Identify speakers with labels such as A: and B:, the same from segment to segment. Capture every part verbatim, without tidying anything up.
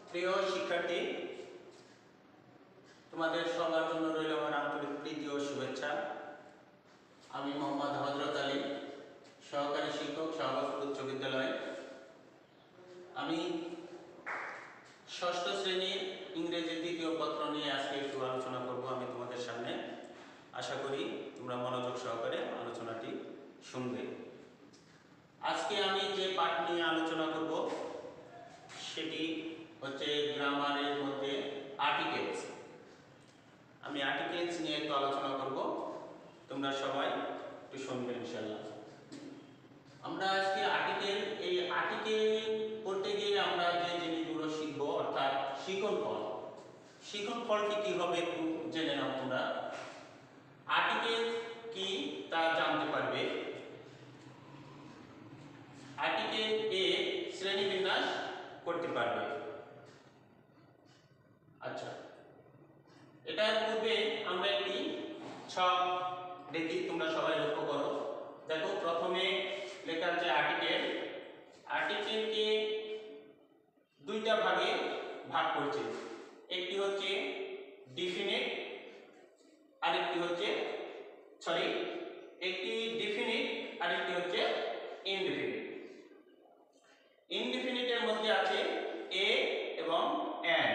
A: প্রিয় শিক্ষার্থী, তোমাদের সবার জন্য রইল আমার আন্তরিক প্রীতি ও শুভেচ্ছা। আমি Md.hazrat.ali, সহকারী শিক্ষক, শাহবাজপুর উচ্চ বিদ্যালয়। আমি ষষ্ঠ শ্রেণীর ইংরেজি দ্বিতীয় পত্র নিয়ে আজকে একটু আলোচনা করব আমি তোমাদের সামনে। আশা করি তোমরা মনোযোগ সহকারে আলোচনাটি শুনবে। আজকে আমি যে পাঠ নিয়ে আলোচনা করব সেটি হচ্ছে গ্রামারের মধ্যে আর্টিকেলস। আমি আর্টিকেলস নিয়ে একটু আলোচনা করব, তোমরা সবাই একটু শুনবে ইনশাআল্লাহ। আমরা আজকে আর্টিকেল এই আর্টিকেল পড়তে গিয়ে আমরা যে জিনিসগুলো শিখব অর্থাৎ শিখন ফল। শিখন ফলটি কি হবে একটু জেনে নাও তোমরা। আর্টিকেল কি তা জানতে পারবে। আর্টিকেল এ শ্রেণীবিন্যাস করতে পারবে। আচ্ছা, এটার পূর্বে আমরা একটি ছক দেখি, তোমরা সবাই লক্ষ্য করো। দেখো, প্রথমে লেখা আছে আর্টিকেল। আর্টিকেলকে দুইটা ভাগে ভাগ করছে। একটি হচ্ছে ডিফিনিট, আরেকটি হচ্ছে সরি একটি ডিফিনিট আরেকটি হচ্ছে ইনডিফিনিট। ইনডিফিনিটের মধ্যে আছে এ এবং এন্ড,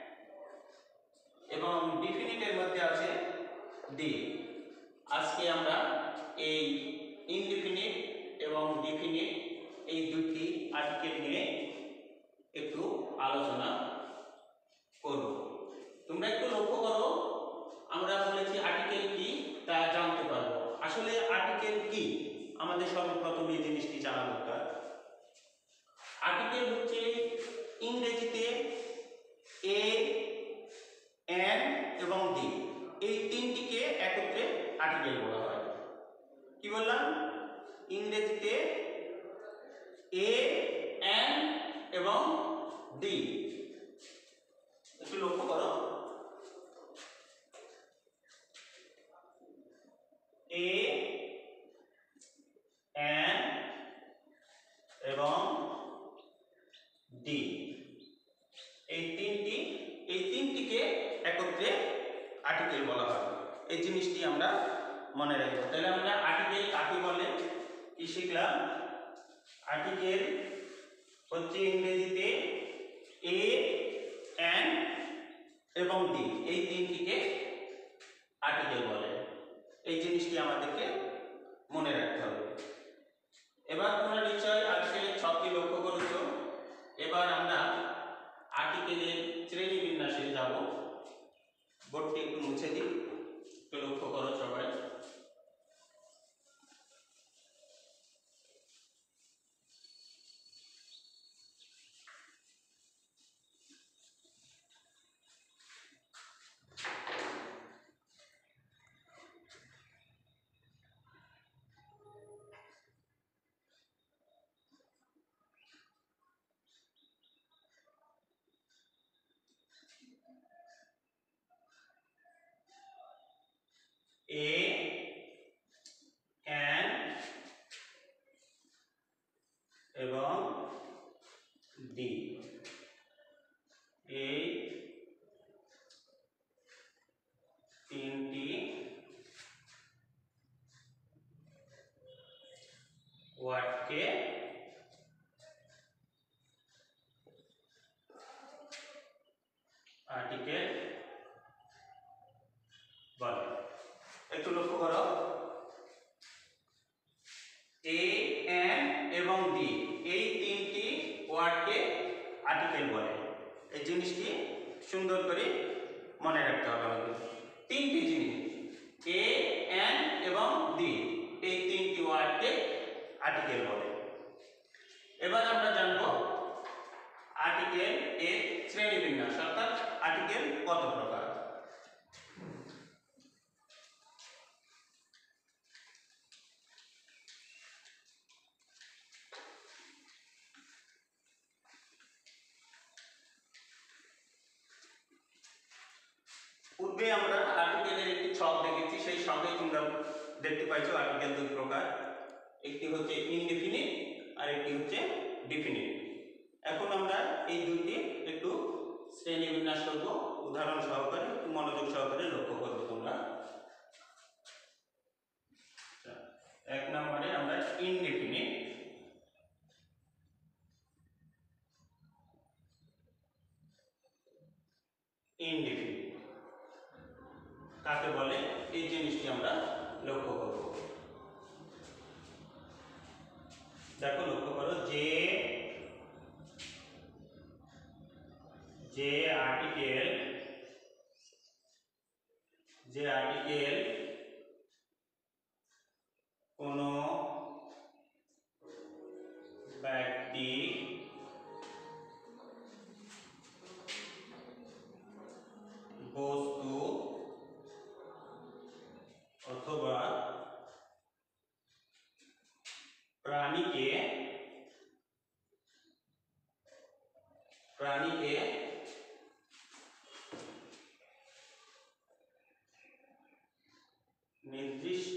A: এবং ডিফিনিটের মধ্যে আছে ডি। আজকে আমরা এই ইনডিফিনিট এবং ডিফিনিট এই দুটি আর্টিকেল নিয়ে একটু আলোচনা করব। তোমরা একটু লক্ষ্য করো, আমরা বলেছি আর্টিকেল কি তা জানতে পারবো। আসলে আর্টিকেল কি আমাদের সর্বপ্রথম এই জিনিসটি জানা দরকার। আর্টিকেল হচ্ছে ইংরেজিতে এ, এন এবং ডি, এই তিনটিকে একত্রে আর্টিকেল বলা হয়। কি বললাম? ইংরেজিতে এ, এন এবং ডি। একটু লক্ষ্য করো, এ, এন এবং ডি, এই তিনটি এই তিনটিকে একত্রে আর্টিকেল বলা হয়। এই জিনিসটি আমরা মনে রাখবো। তাহলে আমরা আর্টিকেল কাকে বলে কি শিখলাম। আর্টিকেল হচ্ছে ইংরেজিতে এ, এন এবং ডি, এই তিনটিকে আর্টিকেল বলে। এই জিনিসটি আমাদেরকে মনে রাখতে হবে। এবার তোমরা নিশ্চয় আর্টিকেলের ছকটি লক্ষ্য করেছো। এবার আমরা আর্টিকেলের শ্রেণীবিন্যাসে যাব। বোর্ডটি একটু মুছে দিই, একটু লক্ষ্য করো সবাই। এ, এন এবং ডি, এই তিনটি ওয়ার্ডকে আর্টিকেল বলে। একটু লক্ষ্য করো, এ, এন এবং ডি, এই তিনটি ওয়ার্ডকে আর্টিকেল বলে। এই জিনিসটি সুন্দর করে মনে রাখতে হবে আমাদের। তিনটি জিনিস, এ, এন এবং ডি, এই তিনটি ওয়ার্ডকে আর্টিকেল বলে। এবার আমরা জানবো আর্টিকেল এর শ্রেণীবিন্যাস, অর্থাৎ আর্টিকেল কত প্রকার। পূর্বে আমরা আর্টিকেলের একটি ছক দেখেছি, সেই ছকে তোমরা দেখতে পাইছো আর্টিকেল দুই প্রকার। একটি হচ্ছে ইনডিফিনিট আর একটি হচ্ছে ডিফিনিট। এখন আমরা এই দুইটি একটু শ্রেণী বিন্যাস করব উদাহরণ সহকারে, মনোযোগ সহকারে লক্ষ্য করবে তোমরা। এক নম্বরে আমরা ইনডেফিনিট ইনডেফিনিট কাকে বলে এই জিনিসটি আমরা লক্ষ্য করব। দেখো লক্ষ্য করো, যে যে আর্টিকেল যে আর্টিকেল কোনো ব্যক্তি বস্তু অথবা প্রাণীকে প্রাণীকে নির্দিষ্ট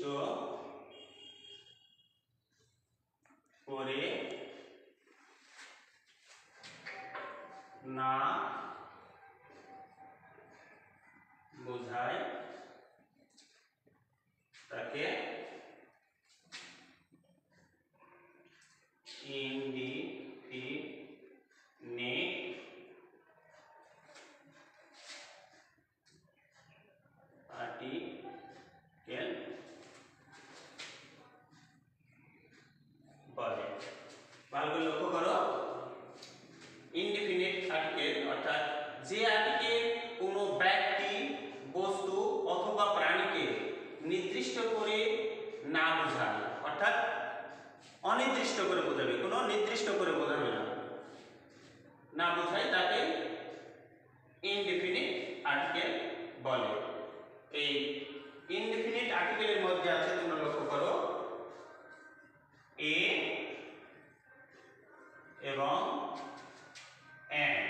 A: করে না বোঝায় তাকে ইনডিফিনিট আর্টিকেল বলে। ভালো করে লক্ষ্য করো, ইনডিফিনিট আর্টিকেল অর্থাৎ যে আর্টিকেল কোনো ব্যক্তি বস্তু অথবা প্রাণীকে নির্দিষ্ট করে না বোঝায়, অর্থাৎ অনির্দিষ্ট করে বোঝাবে, কোনো নির্দিষ্ট করে বোঝাবে না, না বোঝায় তাকে ইনডিফিনিট আর্টিকেল বলে। এই ইনডিফিনিট আর্টিকেলের মধ্যে আছে, তোমরা লক্ষ্য করো, এ এবং এন্ড।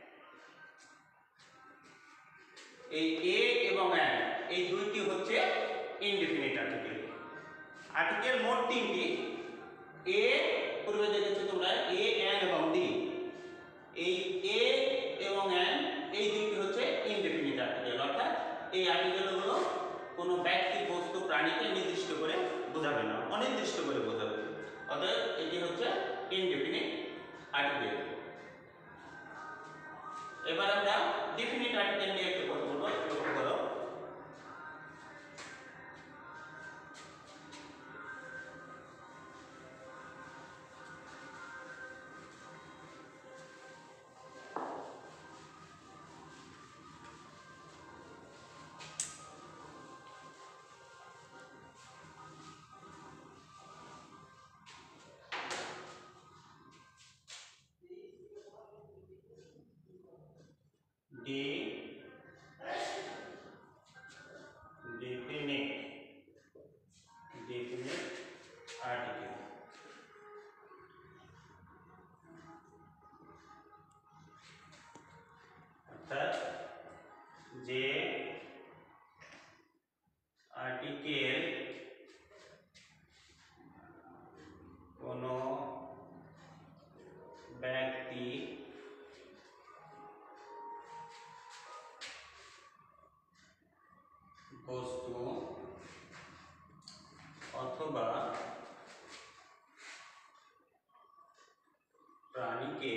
A: এই এ এবং এন্ড এই দুইটি হচ্ছে ইনডিফিনিট আর্টিকেল। আর্টিকেল মোট তিনটি, এ পূর্বে দেখেছো তোমরা, এ এন এবং ডি। এই এ এবং এন এই দুইটি হচ্ছে ইনডিফিনিট আর্টিকেল, অর্থাৎ এই আর্টিকেলগুলো কোনো ব্যক্তি বস্তু প্রাণীকে নির্দিষ্ট করে বোঝাবে না, অনির্দিষ্ট করে বোঝাবে, অতএব এটি হচ্ছে ইনডিফিনিট আর্টিকেল। এবার আমরা ডিফিনিট আর্টিকেল নিয়ে একটু কথা বলবো, লক্ষ্য করো। ডি definite definite article অর্থাৎ যে আর্টিকেল কোনো ব্যক্তি বস্তু অথবা প্রাণীকে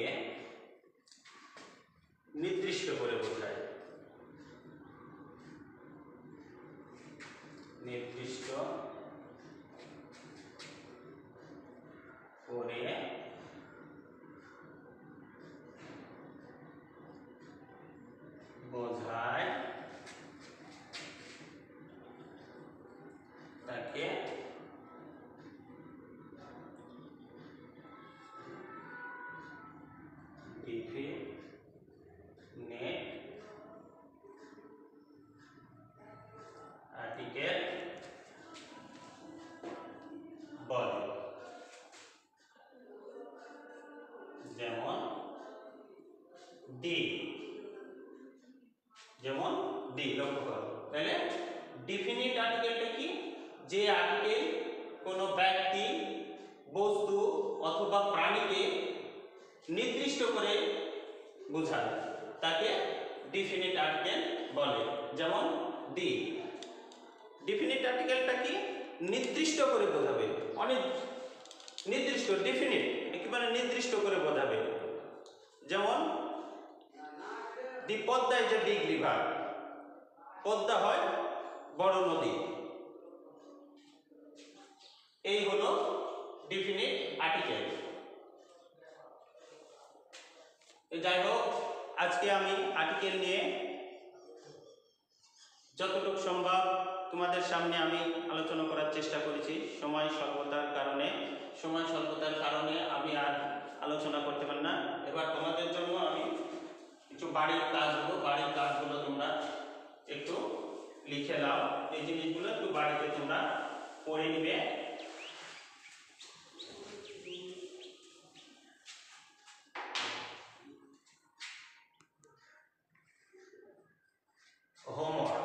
A: নির্দিষ্ট করে বোঝায়, নির্দিষ্ট করে বোঝায় তাকে definite আর্টিকেল বলে। যেমন ডি, যেমন ডি লক্ষ্য করো, তাহলে ডিফিনিট আর্টিকেলটা কি? যে আর্টিকেল কোনো ব্যক্তি বস্তু অথবা প্রাণীকে নির্দিষ্ট করে বোঝায়, তাকে ডিফিনিট আর্টিকেল বলে। যেমন দি, ডিফিনিট আর্টিকেলটা কি? নির্দিষ্ট করে বোঝাবে, অনেক নির্দিষ্ট, ডেফিনিট একেবারে নির্দিষ্ট করে বোঝাবে। যেমন the Padma is a big river, Padma হয় বড় নদী। এই হলো ডিফিনিট আর্টিকেল। যাই হোক, আজকে আমি আর্টিকেল নিয়ে যতটুকু সম্ভব তোমাদের সামনে আমি আলোচনা করার চেষ্টা করেছি। সময় স্বল্পতার কারণে সময় স্বল্পতার কারণে আমি আর আলোচনা করতে পারি না। এবার তোমাদের জন্য আমি কিছু বাড়ির কাজ দেবো, বাড়ির কাজগুলো তোমরা একটু লিখে নাও। এই জিনিসগুলো একটু বাড়িতে তোমরা পড়ে নিবে। হোমওয়ার্ক,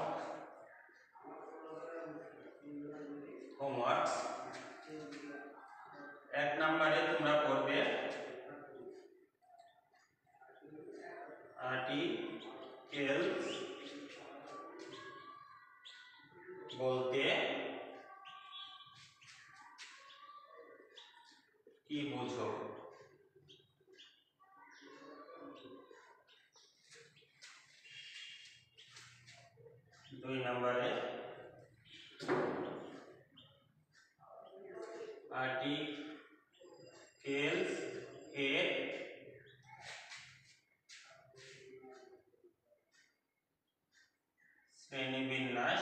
A: হোমওয়ার্ক এক নম্বরে তোমরা পড়বে আর্টিকেল বলতে কি বোঝো? দুই নম্বরে আর্টিকেলস এর শ্রেণীবিন্যাস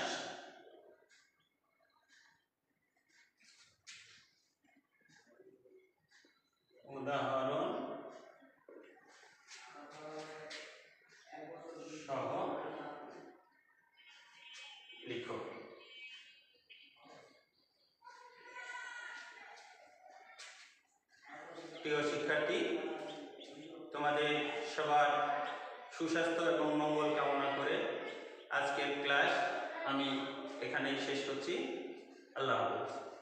A: উদাহরণ সহ লিখো। প্রিয় শিক্ষার্থী, তোমাদের সবার সুস্বাস্থ্য এবং মঙ্গল কামনা করে আজকের ক্লাস আমি এখানেই শেষ করছি। আল্লাহ হাফেজ।